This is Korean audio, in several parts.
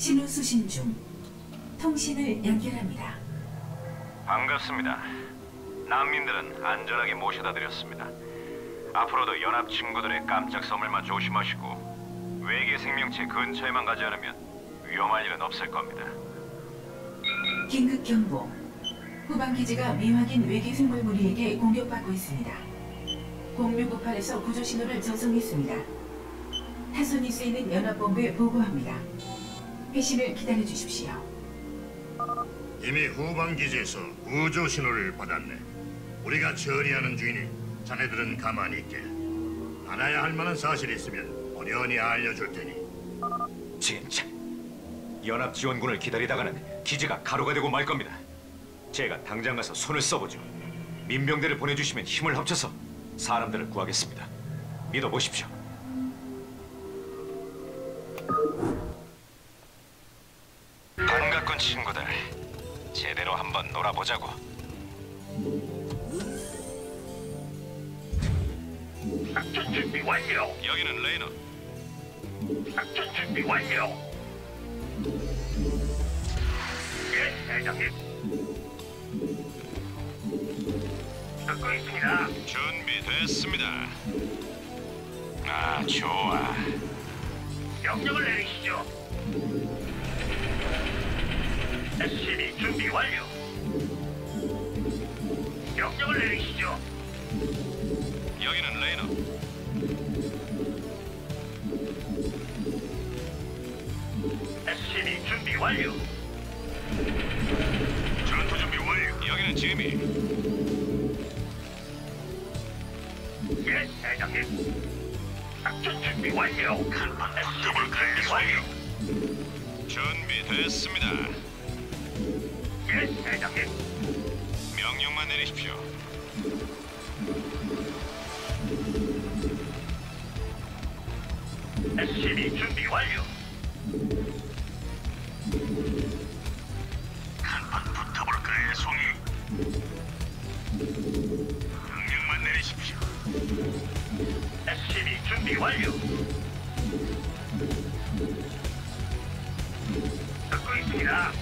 신호 수신 중. 통신을 연결합니다. 반갑습니다. 난민들은 안전하게 모셔다 드렸습니다. 앞으로도 연합 친구들의 깜짝 선물만 조심하시고 외계 생명체 근처에만 가지 않으면 위험할 일은 없을 겁니다. 긴급 경보. 후방 기지가 미확인 외계 생물 무리에게 공격받고 있습니다. 0698에서 구조 신호를 전송했습니다. 타선이 쓰이는 연합본부에 보고합니다. 회신을 기다려 주십시오. 이미 후방 기지에서 구조 신호를 받았네. 우리가 처리하는 중이니 자네들은 가만히 있게. 알아야 할 만한 사실이 있으면 어련히 알려줄 테니. 진짜 연합 지원군을 기다리다가는 기지가 가루가 되고 말 겁니다. 제가 당장 가서 손을 써보죠. 민병대를 보내주시면 힘을 합쳐서 사람들을 구하겠습니다. 믿어보십시오. 반갑군 친구들. 제대로 한번 놀아보자고. 작전 준비 완료. 여기는 레이너. 작전 준비 완료. 예, 대장님. 듣고 있습니다. 준비됐습니다. 아, 좋아. 명령을 내리시죠. SCB 준비 완료. 명령을 내리시죠. 여기는 레이너. SCB 준비 완료. 전투 준비 완료. 여기는 지미. 예, 대장님. 작전 준비 완료. SCB 준비 완료. 준비됐습니다. 예, 대장님. 명령만 내리십시오. SCB 준비 완료. 한판 붙어볼까요, 송이? 명령만 내리십시오. SCB 준비 완료. 듣고 있습니다.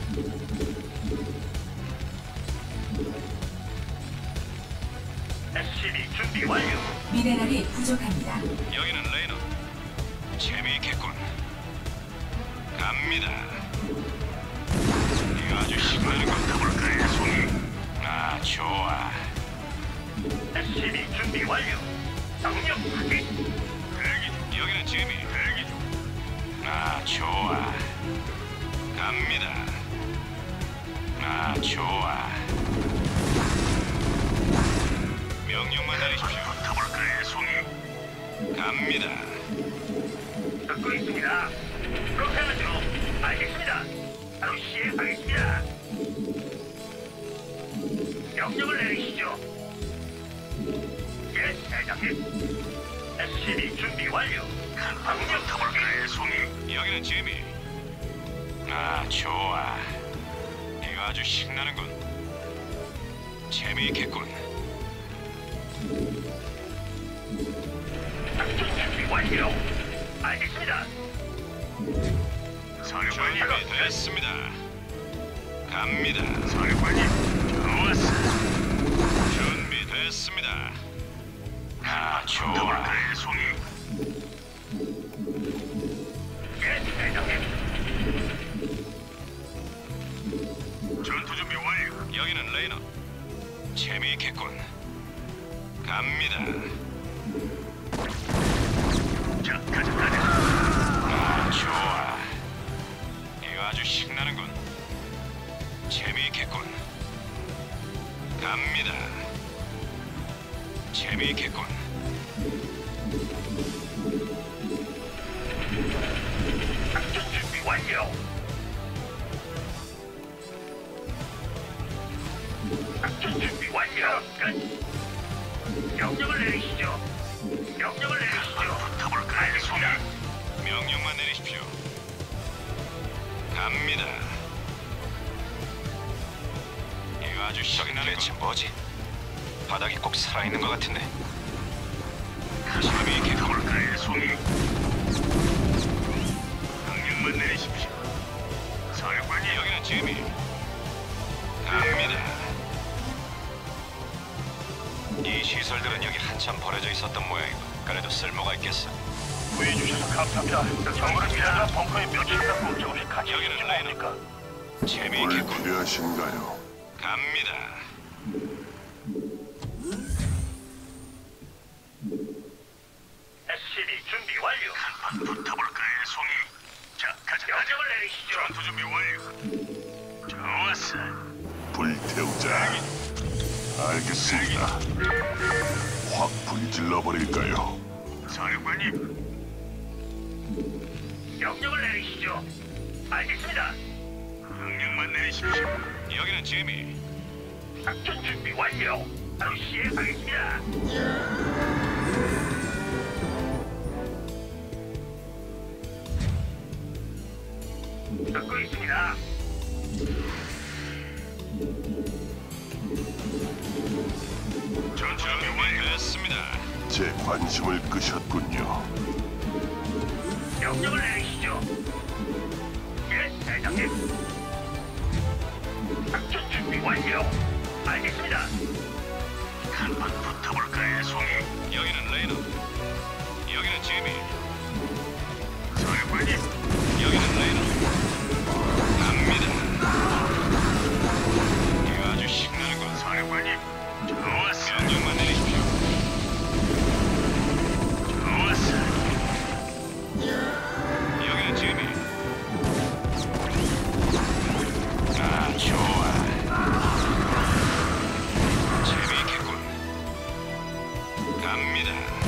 SCB 준비 완료. 미네랄이 부족합니다. 여기는 레이너. 재미있겠군. 갑니다. 이거 아주 신나는 거. 붙어볼까요, 송이? 아, 좋아. SCB 준비 완료. 명령 확인. 대기. 여기는 지미. 대기 중. 아, 좋아. 갑니다. 아, 좋아. 명령만 내리십시오. 붙어볼까요, 송이? 갑니다. 듣고 있습니다. 그렇게 하죠. 알겠습니다. 바로 시행하겠습니다. 명령을 내리시죠. 예, 대장님. SCB 준비 완료. 명령 붙어볼까요, 송이? 여기는 지미. 아, 좋아. 이거 아주 신나는군. 재미있겠군. 작전 준비 완료. 알겠습니다. 사령관님. 준비됐습니다. 갑니다. 사령관님. 좋았어. 준비됐습니다. 아, 좋아. 붙어볼까요, 송이? 예, 대장님. 전투 준비 완료. 여기는 레이너. 재미있겠군. 갑니다. 자, 가자. 아, 좋아. 이거 아주 신나는군. 재미있겠군. 갑니다. 재미있겠군. 작전 준비 완료. 작전 준비 완료. 끝. 명령을 내리시죠. 명령을 내리시죠. 붙어볼까요, 송이? 명령만 내리십시오. 갑니다. 이거 아주 신나는 대체 뭐지? 바닥이 꼭 살아있는 것 같은데. 재미있게 가볼까요, 송이? 명령만 내리십시오. 모양이고 그래도 쓸모가 있겠어. 구해주셔서 감사합니다. 정보를 피하자 벙커에 며칠 갖고 조금씩 같이 여기는 있지 라이너. 뭡니까? 뭘 재미있겠군. 필요하신가요? 갑니다. SCB 준비 완료. 한판 붙어볼까요, 송이? 자, 가자. 명령을 내리시죠. 전투 준비 완료. 좋았어. 불태우자. 알겠습니다. 확 불질러 버릴까요? 사령관님. 명령을 내리시죠. 알겠습니다. 명령만 내리십시오. 여기는 재미. 작전 준비 완료. 바로 시행하겠습니다. 듣고 있습니다. 전투 준비 완료. 됐습니다. 제 관심을 끄셨군요. 명령을 내리시죠. 예, 대장님. 작전 준비 완료. 알겠습니다. 한번 붙어볼까요, 송이? 여기는 레이너. 여기는 재미. 사령관님. 여기는 레이너. 갑니다. 이거 아주 신나는군. 사령관님. 좋았어. 명령만 내리십시오. 좋았어. 여기는 재미. 아, 좋아. 재미있겠군. 갑니다.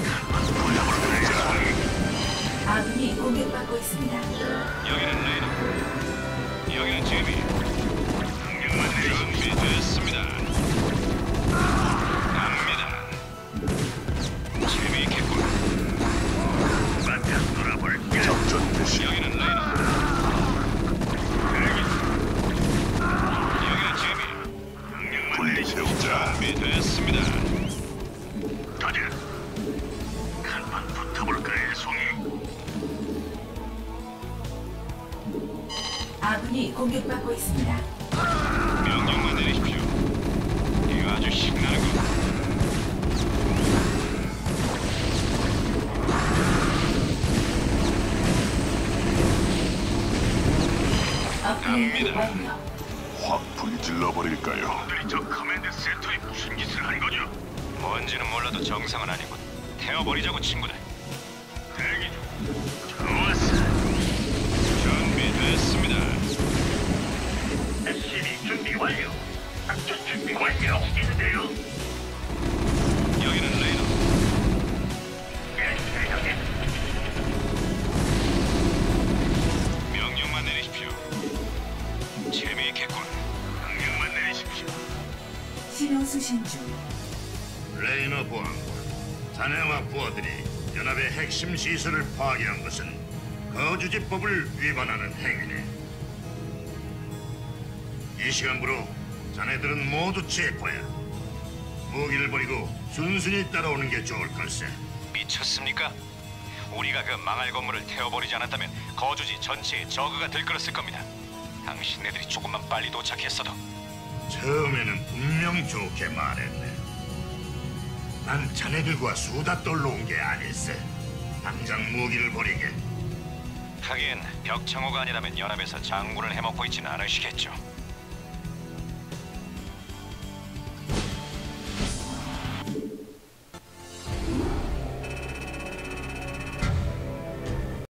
아군이 공격받고 있습니다. 여기는 레이너. 여기는 재미. 명령만 내리시죠. 준비됐습니다. 갑니다. 재미있겠군. 바탕 돌아볼게. 작전 개시. 여기는 레이너. 여기는 재미. 명령만 내리시죠. 불태우자. 준비됐습니다. 터져. 한번 붙어볼까요, 송이? 아군이 공격받고 있습니다. 명령만 내리십시오. 이거 아주 신나는군. 업그레이드 갑니다. 완료. 확 불질러 버릴까요? 놈들이 저 커맨드 센터에 무슨 짓을 한 거죠? 뭔지는 몰라도 정상은 아니군. 태워버리자고 친구들. 대기 중. 좋았어. 준비됐습니다. SCB 준비 완료. 작전 준비 완료. 있는데요. 여기는 레이너. 예, 대장님. 명령만 내리십시오. 재미있겠군. 명령만 내리십시오. 신호 수신 중. 레이너 보안관, 자네와 부하들이 연합의 핵심 시설을 파괴한 것은 거주지법을 위반하는 행위네. 이 시간부로 자네들은 모두 체포야. 무기를 버리고 순순히 따라오는 게 좋을 걸세. 미쳤습니까? 우리가 그 망할 건물을 태워버리지 않았다면 거주지 전체에 저그가 들끓었을 겁니다. 당신네들이 조금만 빨리 도착했어도. 처음에는 분명 좋게 말했네. 난 자네들과 수다 떨러 온 게 아닐세. 당장 무기를 버리게. 하긴 벽창호가 아니라면 연합에서 장군을 해먹고 있지는 않으시겠죠.